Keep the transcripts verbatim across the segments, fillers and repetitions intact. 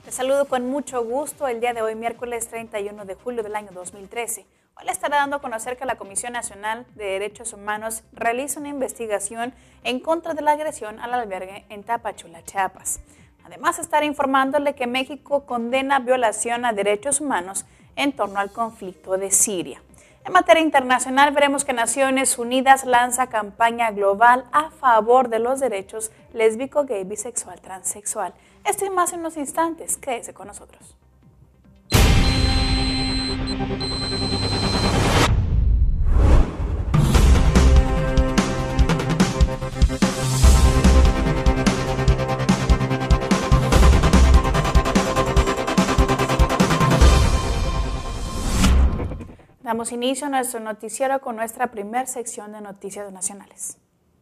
Te saludo con mucho gusto el día de hoy, miércoles treinta y uno de julio del año dos mil trece. Hoy le estará dando a conocer que la Comisión Nacional de Derechos Humanos realiza una investigación en contra de la agresión al albergue en Tapachula, Chiapas. Además, estará informándole que México condena violación a derechos humanos en torno al conflicto de Siria. En materia internacional, veremos que Naciones Unidas lanza campaña global a favor de los derechos lésbico, gay, bisexual, transexual. Esto y más en unos instantes. Quédese con nosotros. Damos inicio a nuestro noticiero con nuestra primera sección de noticias nacionales.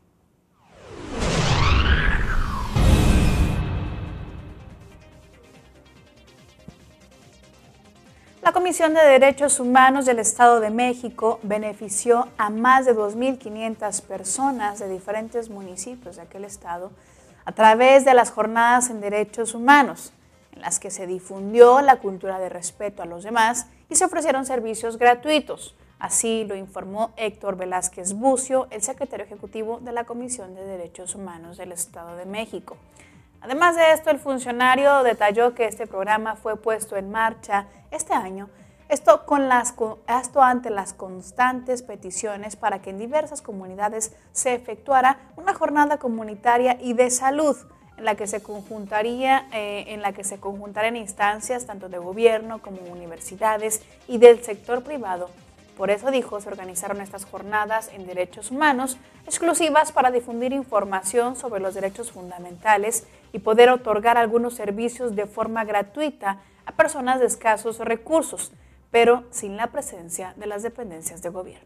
La Comisión de Derechos Humanos del Estado de México benefició a más de dos mil quinientas personas de diferentes municipios de aquel estado a través de las jornadas en derechos humanos, en las que se difundió la cultura de respeto a los demás y se ofrecieron servicios gratuitos. Así lo informó Héctor Velázquez Bucio, el secretario ejecutivo de la Comisión de Derechos Humanos del Estado de México. Además de esto, el funcionario detalló que este programa fue puesto en marcha este año, esto, con las, esto ante las constantes peticiones para que en diversas comunidades se efectuara una jornada comunitaria y de salud, en la que se conjuntaría, eh, en la que se conjuntarían instancias tanto de gobierno como universidades y del sector privado. Por eso, dijo, se organizaron estas jornadas en derechos humanos exclusivas para difundir información sobre los derechos fundamentales y poder otorgar algunos servicios de forma gratuita a personas de escasos recursos, pero sin la presencia de las dependencias de gobierno.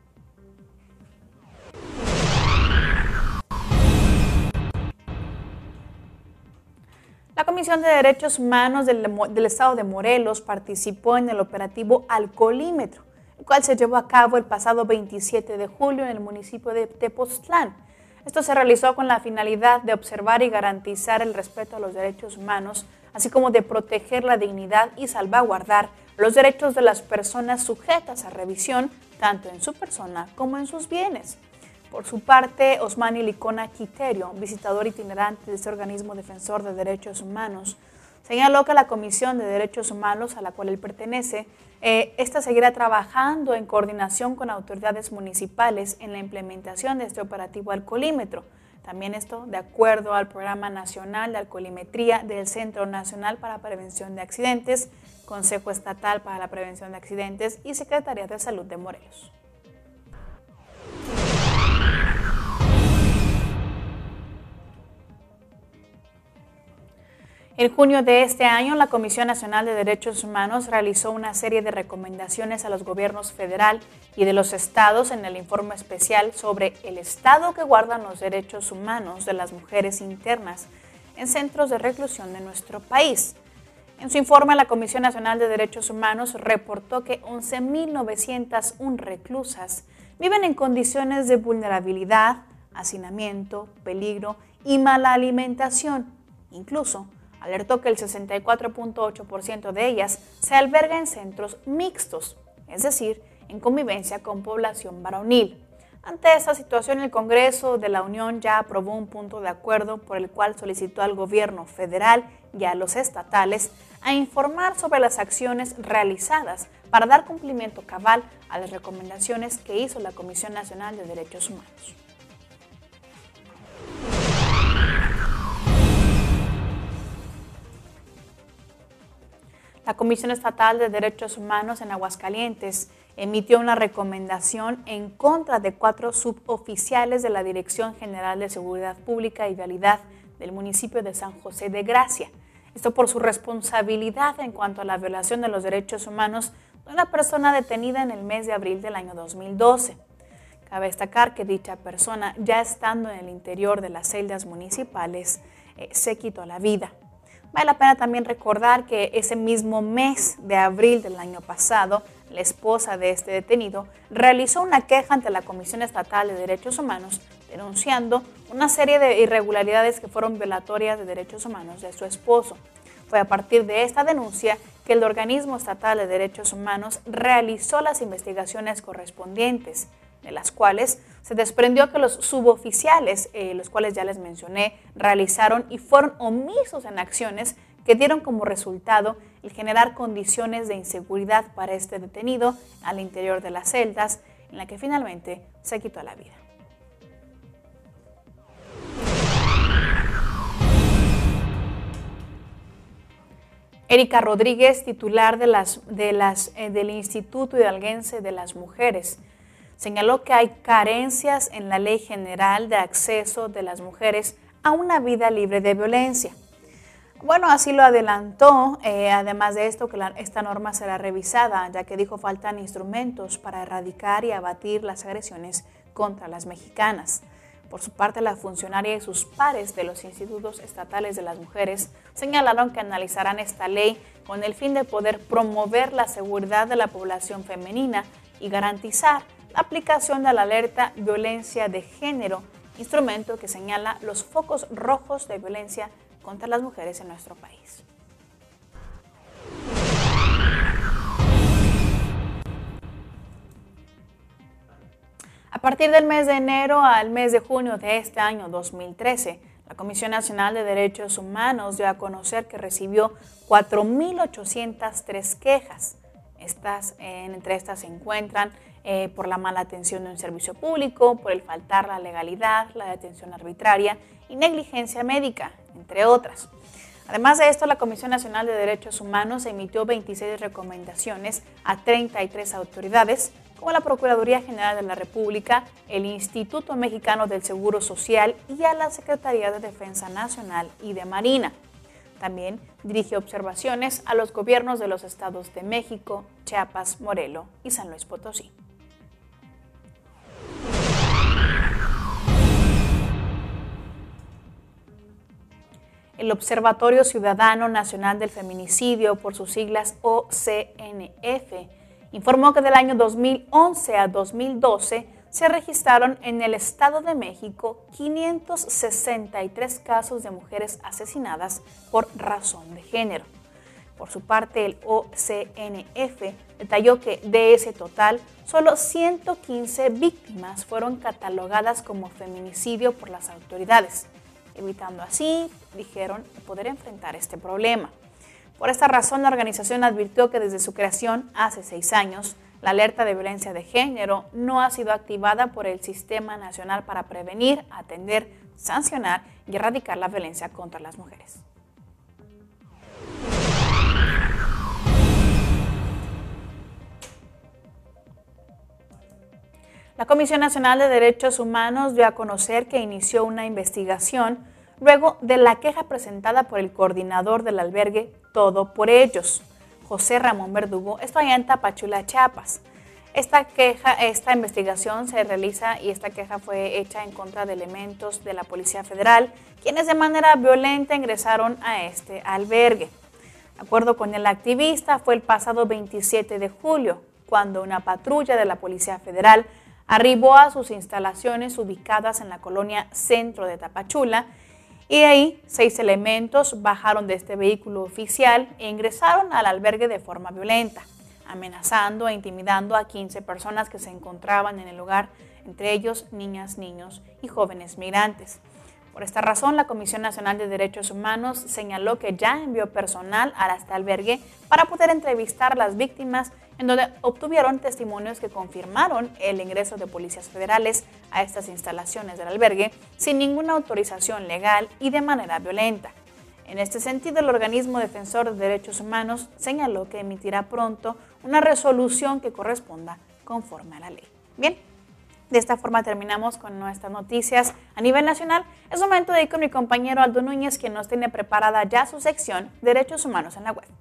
La Comisión de Derechos Humanos del, del Estado de Morelos participó en el operativo Alcoholímetro, el cual se llevó a cabo el pasado veintisiete de julio en el municipio de Tepoztlán. Esto se realizó con la finalidad de observar y garantizar el respeto a los derechos humanos, así como de proteger la dignidad y salvaguardar los derechos de las personas sujetas a revisión, tanto en su persona como en sus bienes. Por su parte, Osmani Licona Quiterio, visitador itinerante de este organismo defensor de derechos humanos, señaló que la Comisión de Derechos Humanos a la cual él pertenece, eh, esta seguirá trabajando en coordinación con autoridades municipales en la implementación de este operativo alcoholímetro. También esto de acuerdo al Programa Nacional de Alcoholimetría del Centro Nacional para Prevención de Accidentes, Consejo Estatal para la Prevención de Accidentes y Secretaría de Salud de Morelos. En junio de este año, la Comisión Nacional de Derechos Humanos realizó una serie de recomendaciones a los gobiernos federal y de los estados en el informe especial sobre el estado que guardan los derechos humanos de las mujeres internas en centros de reclusión de nuestro país. En su informe, la Comisión Nacional de Derechos Humanos reportó que once mil novecientas una reclusas viven en condiciones de vulnerabilidad, hacinamiento, peligro y mala alimentación. Incluso, alertó que el sesenta y cuatro punto ocho por ciento de ellas se alberga en centros mixtos, es decir, en convivencia con población varonil. Ante esta situación, el Congreso de la Unión ya aprobó un punto de acuerdo por el cual solicitó al gobierno federal y a los estatales a informar sobre las acciones realizadas para dar cumplimiento cabal a las recomendaciones que hizo la Comisión Nacional de Derechos Humanos. La Comisión Estatal de Derechos Humanos en Aguascalientes emitió una recomendación en contra de cuatro suboficiales de la Dirección General de Seguridad Pública y Vialidad del municipio de San José de Gracia. Esto por su responsabilidad en cuanto a la violación de los derechos humanos de una persona detenida en el mes de abril del año dos mil doce. Cabe destacar que dicha persona, ya estando en el interior de las celdas municipales, eh, se quitó la vida. Vale la pena también recordar que ese mismo mes de abril del año pasado, la esposa de este detenido realizó una queja ante la Comisión Estatal de Derechos Humanos denunciando una serie de irregularidades que fueron violatorias de derechos humanos de su esposo. Fue a partir de esta denuncia que el Organismo Estatal de Derechos Humanos realizó las investigaciones correspondientes, de las cuales se desprendió que los suboficiales, eh, los cuales ya les mencioné, realizaron y fueron omisos en acciones que dieron como resultado el generar condiciones de inseguridad para este detenido al interior de las celdas, en la que finalmente se quitó la vida. Erika Rodríguez, titular de las, de las, eh, del Instituto Hidalguense de las Mujeres, señaló que hay carencias en la Ley General de Acceso de las Mujeres a una vida libre de violencia. Bueno, así lo adelantó, eh, además de esto que la, esta norma será revisada, ya que dijo faltan instrumentos para erradicar y abatir las agresiones contra las mexicanas. Por su parte, la funcionaria y sus pares de los institutos estatales de las mujeres señalaron que analizarán esta ley con el fin de poder promover la seguridad de la población femenina y garantizar la aplicación de la alerta violencia de género, instrumento que señala los focos rojos de violencia contra las mujeres en nuestro país. A partir del mes de enero al mes de junio de este año dos mil trece, la Comisión Nacional de Derechos Humanos dio a conocer que recibió cuatro mil ochocientas tres quejas. Estas, eh, entre estas se encuentran eh, por la mala atención de un servicio público, por el faltar la legalidad, la detención arbitraria y negligencia médica, entre otras. Además de esto, la Comisión Nacional de Derechos Humanos emitió veintiséis recomendaciones a treinta y tres autoridades, como la Procuraduría General de la República, el Instituto Mexicano del Seguro Social y a la Secretaría de Defensa Nacional y de Marina. También dirigió observaciones a los gobiernos de los estados de México, Chiapas, Morelos y San Luis Potosí. El Observatorio Ciudadano Nacional del Feminicidio, por sus siglas O C N F, informó que del año dos mil once a dos mil doce se registraron en el Estado de México quinientos sesenta y tres casos de mujeres asesinadas por razón de género. Por su parte, el O C N F detalló que de ese total, solo ciento quince víctimas fueron catalogadas como feminicidio por las autoridades, evitando así, dijeron, poder enfrentar este problema. Por esta razón, la organización advirtió que desde su creación, hace seis años, la alerta de violencia de género no ha sido activada por el Sistema Nacional para prevenir, atender, sancionar y erradicar la violencia contra las mujeres. La Comisión Nacional de Derechos Humanos dio a conocer que inició una investigación luego de la queja presentada por el coordinador del albergue Todo por Ellos, José Ramón Verdugo, esto allá en Tapachula, Chiapas. Esta queja, esta investigación se realiza y esta queja fue hecha en contra de elementos de la Policía Federal, quienes de manera violenta ingresaron a este albergue. De acuerdo con el activista, fue el pasado veintisiete de julio, cuando una patrulla de la Policía Federal arribó a sus instalaciones ubicadas en la colonia Centro de Tapachula, y de ahí seis elementos bajaron de este vehículo oficial e ingresaron al albergue de forma violenta, amenazando e intimidando a quince personas que se encontraban en el lugar, entre ellos niñas, niños y jóvenes migrantes. Por esta razón, la Comisión Nacional de Derechos Humanos señaló que ya envió personal a este albergue para poder entrevistar a las víctimas, en donde obtuvieron testimonios que confirmaron el ingreso de policías federales a estas instalaciones del albergue sin ninguna autorización legal y de manera violenta. En este sentido, el organismo defensor de derechos humanos señaló que emitirá pronto una resolución que corresponda conforme a la ley. Bien, de esta forma terminamos con nuestras noticias a nivel nacional. Es momento de ir con mi compañero Aldo Núñez, quien nos tiene preparada ya su sección Derechos Humanos en la Web.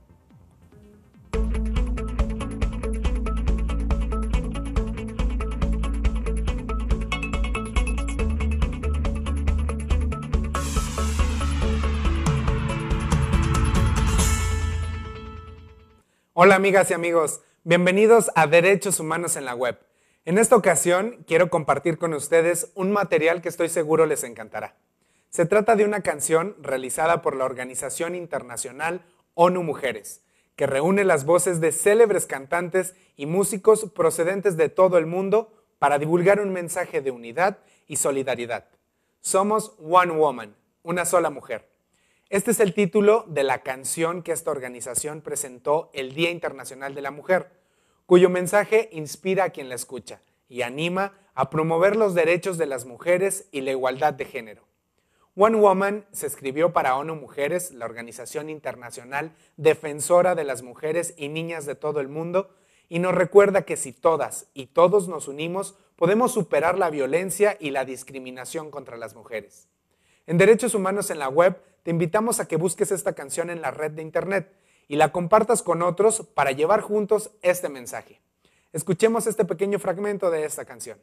Hola amigas y amigos, bienvenidos a Derechos Humanos en la Web. En esta ocasión quiero compartir con ustedes un material que estoy seguro les encantará. Se trata de una canción realizada por la organización internacional ONU Mujeres, que reúne las voces de célebres cantantes y músicos procedentes de todo el mundo para divulgar un mensaje de unidad y solidaridad. Somos One Woman, una sola mujer. Este es el título de la canción que esta organización presentó el Día Internacional de la Mujer, cuyo mensaje inspira a quien la escucha y anima a promover los derechos de las mujeres y la igualdad de género. One Woman se escribió para ONU Mujeres, la organización internacional defensora de las mujeres y niñas de todo el mundo, y nos recuerda que si todas y todos nos unimos, podemos superar la violencia y la discriminación contra las mujeres. En Derechos Humanos en la Web, te invitamos a que busques esta canción en la red de internet y la compartas con otros para llevar juntos este mensaje. Escuchemos este pequeño fragmento de esta canción.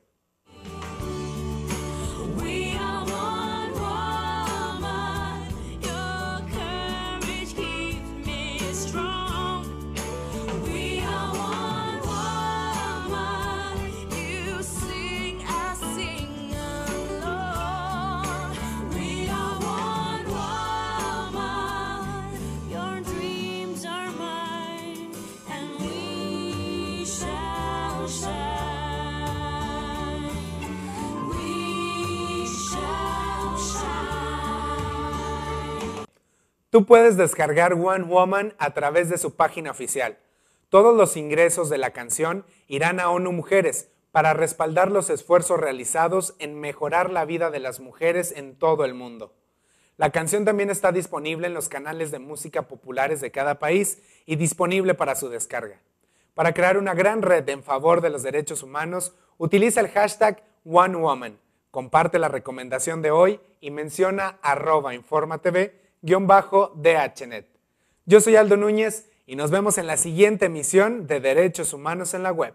Tú puedes descargar One Woman a través de su página oficial. Todos los ingresos de la canción irán a ONU Mujeres para respaldar los esfuerzos realizados en mejorar la vida de las mujeres en todo el mundo. La canción también está disponible en los canales de música populares de cada país y disponible para su descarga. Para crear una gran red en favor de los derechos humanos, utiliza el hashtag One Woman, comparte la recomendación de hoy y menciona arroba informatv guión bajo DHNet. Yo soy Aldo Núñez y nos vemos en la siguiente emisión de Derechos Humanos en la Web.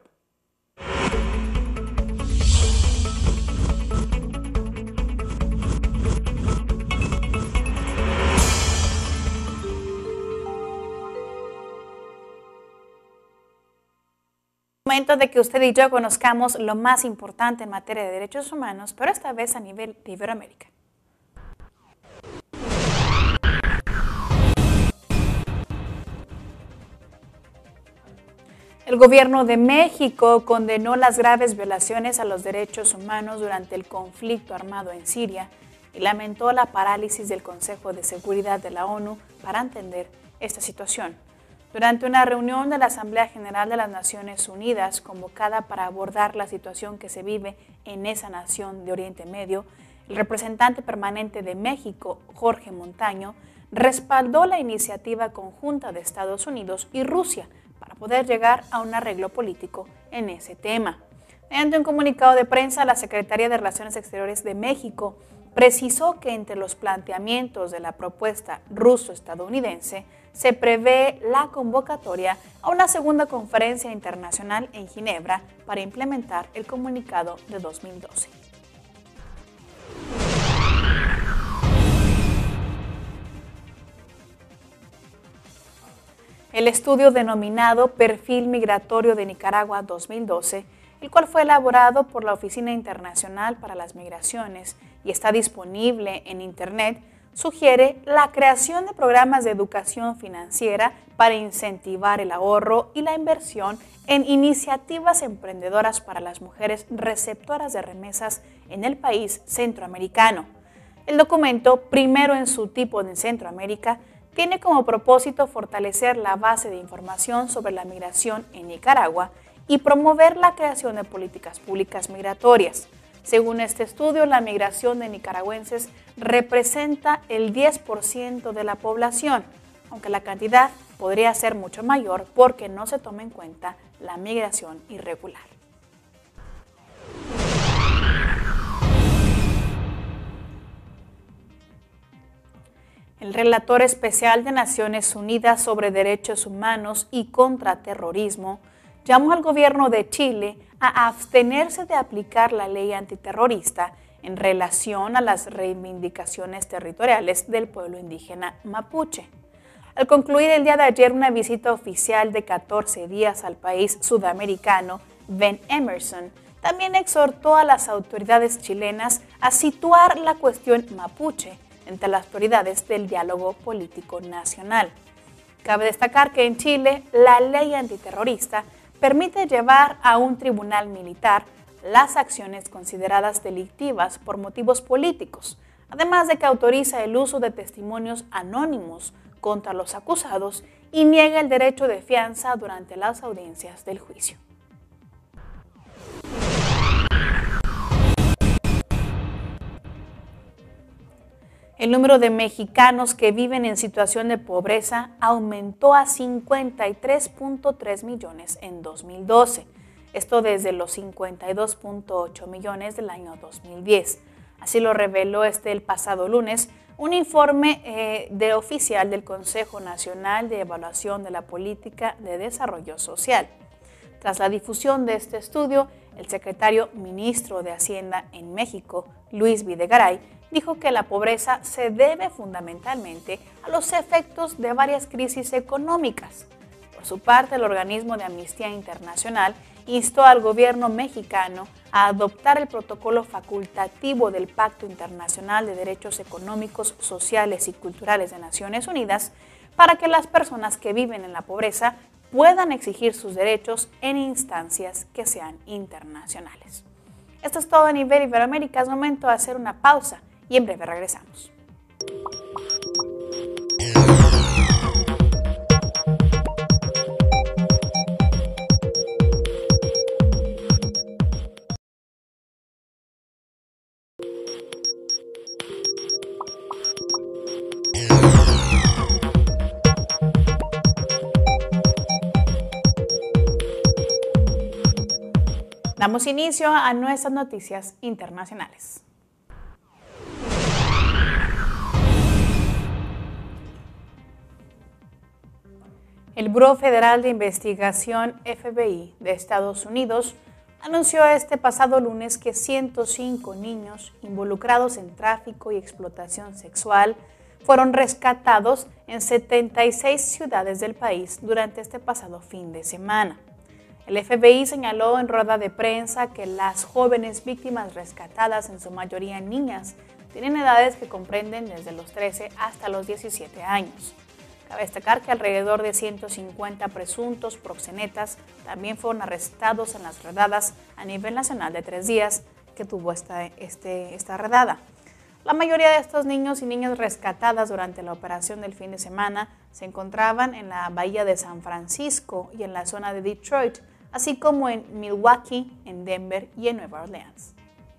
Momento de que usted y yo conozcamos lo más importante en materia de derechos humanos, pero esta vez a nivel de Iberoamérica. El gobierno de México condenó las graves violaciones a los derechos humanos durante el conflicto armado en Siria y lamentó la parálisis del Consejo de Seguridad de la ONU para entender esta situación. Durante una reunión de la Asamblea General de las Naciones Unidas convocada para abordar la situación que se vive en esa nación de Oriente Medio, el representante permanente de México, Jorge Montaño, respaldó la iniciativa conjunta de Estados Unidos y Rusia para poder llegar a un arreglo político en ese tema. Mediante un comunicado de prensa, la Secretaría de Relaciones Exteriores de México precisó que entre los planteamientos de la propuesta ruso-estadounidense se prevé la convocatoria a una segunda conferencia internacional en Ginebra para implementar el comunicado de dos mil doce. El estudio denominado Perfil Migratorio de Nicaragua dos mil doce, el cual fue elaborado por la Oficina Internacional para las Migraciones y está disponible en Internet, sugiere la creación de programas de educación financiera para incentivar el ahorro y la inversión en iniciativas emprendedoras para las mujeres receptoras de remesas en el país centroamericano. El documento, primero en su tipo en Centroamérica, tiene como propósito fortalecer la base de información sobre la migración en Nicaragua y promover la creación de políticas públicas migratorias. Según este estudio, la migración de nicaragüenses representa el diez por ciento de la población, aunque la cantidad podría ser mucho mayor porque no se toma en cuenta la migración irregular. El relator especial de Naciones Unidas sobre Derechos Humanos y Contraterrorismo llamó al gobierno de Chile a abstenerse de aplicar la ley antiterrorista en relación a las reivindicaciones territoriales del pueblo indígena mapuche. Al concluir el día de ayer una visita oficial de catorce días al país sudamericano, Ben Emerson también exhortó a las autoridades chilenas a situar la cuestión mapuche entre las prioridades del diálogo político nacional. Cabe destacar que en Chile la ley antiterrorista permite llevar a un tribunal militar las acciones consideradas delictivas por motivos políticos, además de que autoriza el uso de testimonios anónimos contra los acusados y niega el derecho de fianza durante las audiencias del juicio. El número de mexicanos que viven en situación de pobreza aumentó a cincuenta y tres punto tres millones en dos mil doce, esto desde los cincuenta y dos punto ocho millones del año dos mil diez. Así lo reveló este el pasado lunes un informe eh, de oficial del Consejo Nacional de Evaluación de la Política de Desarrollo Social. Tras la difusión de este estudio, el secretario ministro de Hacienda en México, Luis Videgaray, dijo que la pobreza se debe fundamentalmente a los efectos de varias crisis económicas. Por su parte, el organismo de Amnistía Internacional instó al gobierno mexicano a adoptar el protocolo facultativo del Pacto Internacional de Derechos Económicos, Sociales y Culturales de Naciones Unidas para que las personas que viven en la pobreza puedan exigir sus derechos en instancias que sean internacionales. Esto es todo a nivel Iberoamérica. Es momento de hacer una pausa y en breve regresamos. Damos inicio a nuestras noticias internacionales. El Buró Federal de Investigación F B I de Estados Unidos anunció este pasado lunes que ciento cinco niños involucrados en tráfico y explotación sexual fueron rescatados en setenta y seis ciudades del país durante este pasado fin de semana. El F B I señaló en rueda de prensa que las jóvenes víctimas rescatadas, en su mayoría niñas, tienen edades que comprenden desde los trece hasta los diecisiete años. Cabe destacar que alrededor de ciento cincuenta presuntos proxenetas también fueron arrestados en las redadas a nivel nacional de tres días que tuvo esta, este, esta redada. La mayoría de estos niños y niñas rescatadas durante la operación del fin de semana se encontraban en la bahía de San Francisco y en la zona de Detroit, así como en Milwaukee, en Denver y en Nueva Orleans.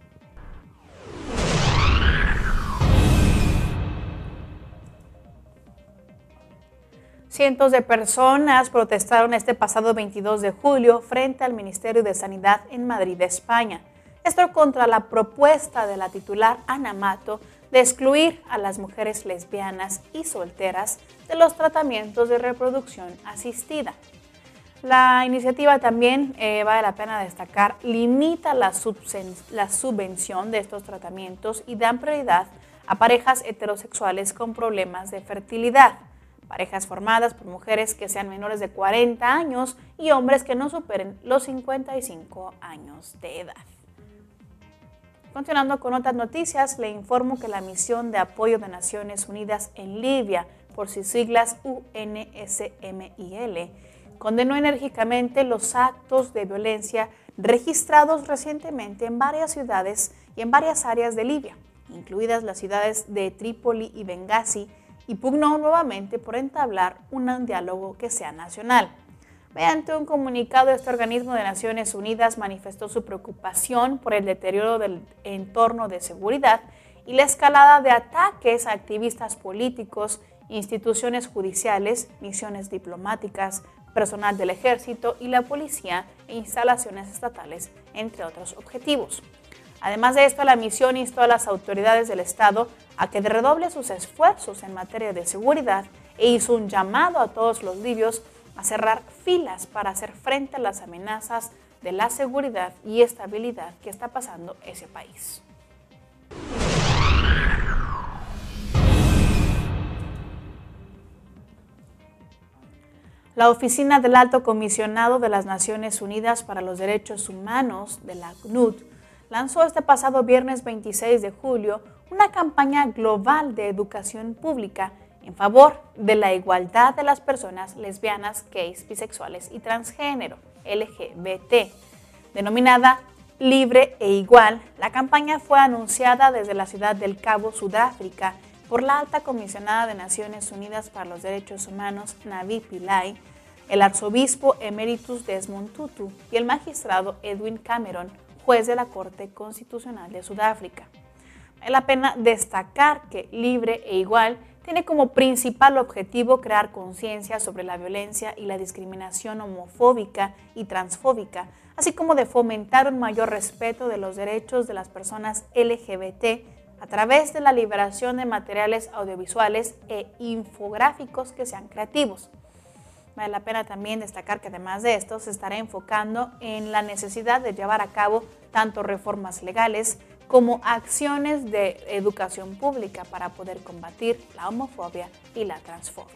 Cientos de personas protestaron este pasado veintidós de julio frente al Ministerio de Sanidad en Madrid, España. Esto contra la propuesta de la titular Ana Mato de excluir a las mujeres lesbianas y solteras de los tratamientos de reproducción asistida. La iniciativa también, eh, vale la pena destacar, limita la, la subvención de estos tratamientos y dan prioridad a parejas heterosexuales con problemas de fertilidad, parejas formadas por mujeres que sean menores de cuarenta años y hombres que no superen los cincuenta y cinco años de edad. Continuando con otras noticias, le informo que la Misión de Apoyo de Naciones Unidas en Libia, por sus siglas U N S M I L, condenó enérgicamente los actos de violencia registrados recientemente en varias ciudades y en varias áreas de Libia, incluidas las ciudades de Trípoli y Bengasi, y pugnó nuevamente por entablar un diálogo que sea nacional. Mediante un comunicado, este organismo de Naciones Unidas manifestó su preocupación por el deterioro del entorno de seguridad y la escalada de ataques a activistas políticos, instituciones judiciales, misiones diplomáticas, personal del ejército y la policía e instalaciones estatales, entre otros objetivos. Además de esto, la misión instó a las autoridades del Estado a que redoble sus esfuerzos en materia de seguridad e hizo un llamado a todos los libios a cerrar filas para hacer frente a las amenazas de la seguridad y estabilidad que está pasando ese país. La Oficina del Alto Comisionado de las Naciones Unidas para los Derechos Humanos, de la A C N U D, lanzó este pasado viernes veintiséis de julio una campaña global de educación pública en favor de la igualdad de las personas lesbianas, gays, bisexuales y transgénero, L G B T. Denominada Libre e Igual, la campaña fue anunciada desde la ciudad del Cabo, Sudáfrica, por la alta comisionada de Naciones Unidas para los Derechos Humanos, Navi Pillay, el arzobispo emeritus Desmond Tutu y el magistrado Edwin Cameron, juez de la Corte Constitucional de Sudáfrica. Vale la pena destacar que Libre e Igual tiene como principal objetivo crear conciencia sobre la violencia y la discriminación homofóbica y transfóbica, así como de fomentar un mayor respeto de los derechos de las personas L G B T a través de la liberación de materiales audiovisuales e infográficos que sean creativos. Vale la pena también destacar que además de esto se estará enfocando en la necesidad de llevar a cabo tanto reformas legales como acciones de educación pública para poder combatir la homofobia y la transfobia.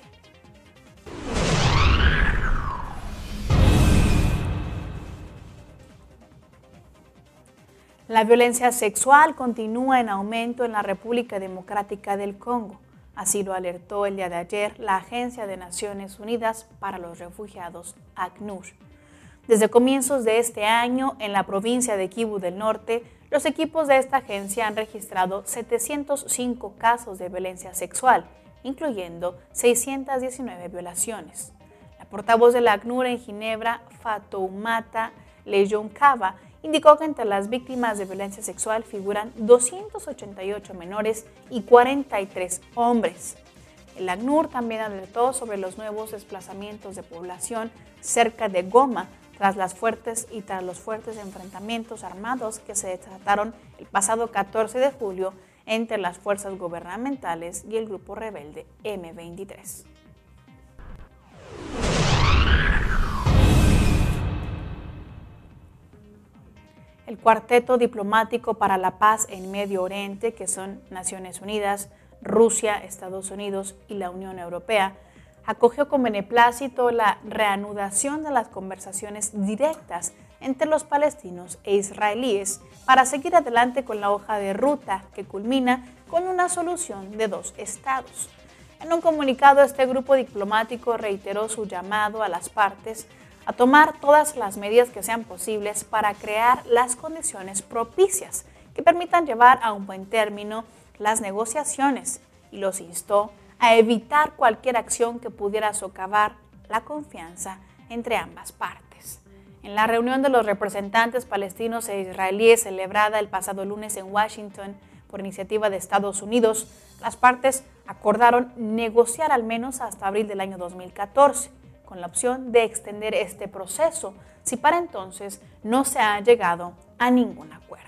La violencia sexual continúa en aumento en la República Democrática del Congo. Así lo alertó el día de ayer la Agencia de Naciones Unidas para los Refugiados, ACNUR. Desde comienzos de este año, en la provincia de Kivu del Norte, los equipos de esta agencia han registrado setecientos cinco casos de violencia sexual, incluyendo seiscientas diecinueve violaciones. La portavoz de la ACNUR en Ginebra, Fatoumata Lejonkava, indicó que entre las víctimas de violencia sexual figuran doscientos ochenta y ocho menores y cuarenta y tres hombres. El ACNUR también alertó sobre los nuevos desplazamientos de población cerca de Goma, tras las fuertes y tras los fuertes enfrentamientos armados que se desataron el pasado catorce de julio entre las fuerzas gubernamentales y el grupo rebelde eme veintitrés. El Cuarteto Diplomático para la Paz en Medio Oriente, que son Naciones Unidas, Rusia, Estados Unidos y la Unión Europea, acogió con beneplácito la reanudación de las conversaciones directas entre los palestinos e israelíes para seguir adelante con la hoja de ruta que culmina con una solución de dos estados. En un comunicado, este grupo diplomático reiteró su llamado a las partes a tomar todas las medidas que sean posibles para crear las condiciones propicias que permitan llevar a un buen término las negociaciones y los instó a evitar cualquier acción que pudiera socavar la confianza entre ambas partes. En la reunión de los representantes palestinos e israelíes celebrada el pasado lunes en Washington por iniciativa de Estados Unidos, las partes acordaron negociar al menos hasta abril del año dos mil catorce, con la opción de extender este proceso si para entonces no se ha llegado a ningún acuerdo.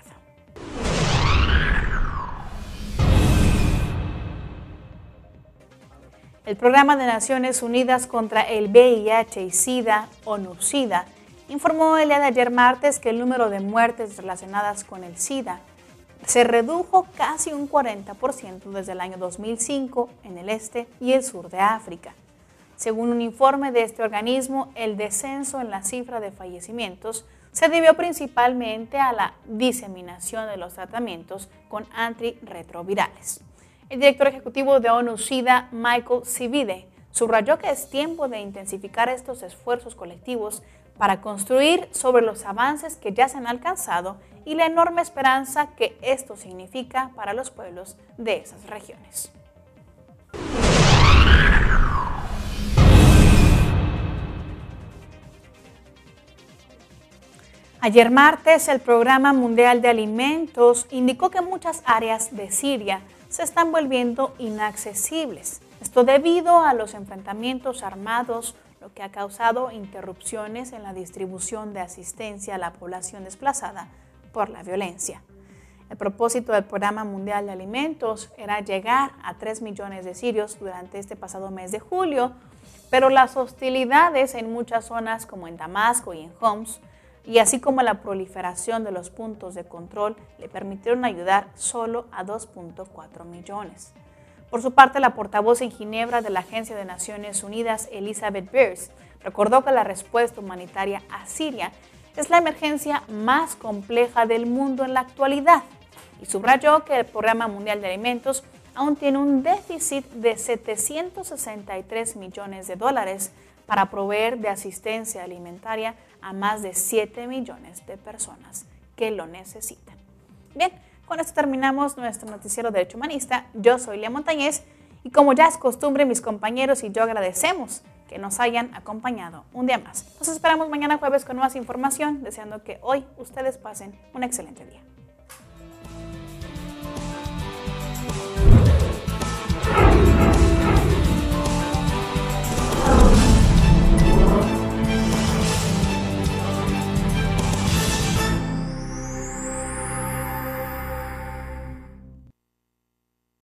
El Programa de Naciones Unidas contra el V I H y SIDA, ONU-SIDA, informó el día de ayer martes que el número de muertes relacionadas con el SIDA se redujo casi un cuarenta por ciento desde el año dos mil cinco en el este y el sur de África. Según un informe de este organismo, el descenso en la cifra de fallecimientos se debió principalmente a la diseminación de los tratamientos con antirretrovirales. El director ejecutivo de ONU-SIDA, Michael Sibide, subrayó que es tiempo de intensificar estos esfuerzos colectivos para construir sobre los avances que ya se han alcanzado y la enorme esperanza que esto significa para los pueblos de esas regiones. Ayer martes, el Programa Mundial de Alimentos indicó que muchas áreas de Siria se están volviendo inaccesibles. Esto debido a los enfrentamientos armados, lo que ha causado interrupciones en la distribución de asistencia a la población desplazada por la violencia. El propósito del Programa Mundial de Alimentos era llegar a tres millones de sirios durante este pasado mes de julio, pero las hostilidades en muchas zonas como en Damasco y en Homs, y así como la proliferación de los puntos de control, le permitieron ayudar solo a dos punto cuatro millones. Por su parte, la portavoz en Ginebra de la Agencia de Naciones Unidas, Elizabeth Beers, recordó que la respuesta humanitaria a Siria es la emergencia más compleja del mundo en la actualidad y subrayó que el Programa Mundial de Alimentos aún tiene un déficit de setecientos sesenta y tres millones de dólares para proveer de asistencia alimentaria a más de siete millones de personas que lo necesitan. Bien, con esto terminamos nuestro noticiero Derecho Humanista. Yo soy Lea Montañez y como ya es costumbre, mis compañeros y yo agradecemos que nos hayan acompañado un día más. Nos esperamos mañana jueves con más información, deseando que hoy ustedes pasen un excelente día.